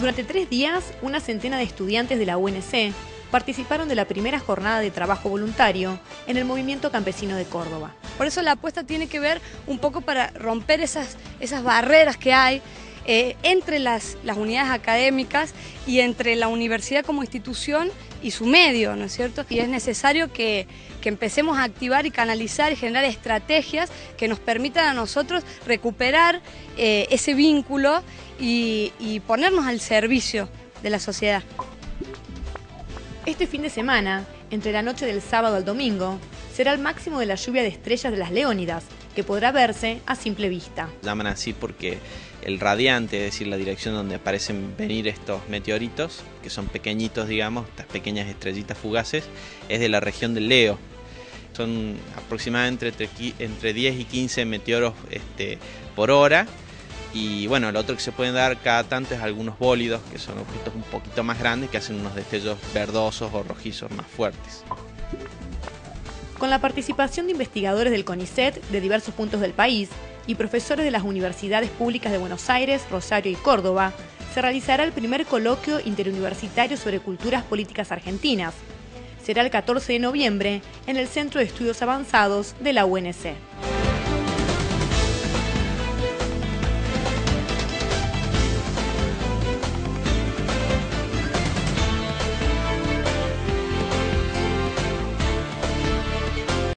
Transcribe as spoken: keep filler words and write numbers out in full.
Durante tres días, una centena de estudiantes de la U N C participaron de la primera jornada de trabajo voluntario en el movimiento campesino de Córdoba. Por eso la apuesta tiene que ver un poco para romper esas, esas barreras que hay eh, entre las, las unidades académicas y entre la universidad como institución y su medio, ¿no es cierto? Y es necesario que, que empecemos a activar y canalizar y generar estrategias que nos permitan a nosotros recuperar eh, ese vínculo y, y ponernos al servicio de la sociedad. Este fin de semana, entre la noche del sábado al domingo, será el máximo de la lluvia de estrellas de las Leónidas, que podrá verse a simple vista. Llaman así porque el radiante, es decir, la dirección donde parecen venir estos meteoritos, que son pequeñitos, digamos, estas pequeñas estrellitas fugaces, es de la región del Leo. Son aproximadamente entre, entre diez y quince meteoros este, por hora. Y bueno, lo otro que se pueden dar cada tanto es algunos bólidos, que son objetos un poquito más grandes, que hacen unos destellos verdosos o rojizos más fuertes. Con la participación de investigadores del CONICET de diversos puntos del país y profesores de las universidades públicas de Buenos Aires, Rosario y Córdoba, se realizará el primer coloquio interuniversitario sobre culturas políticas argentinas. Será el catorce de noviembre en el Centro de Estudios Avanzados de la U N C.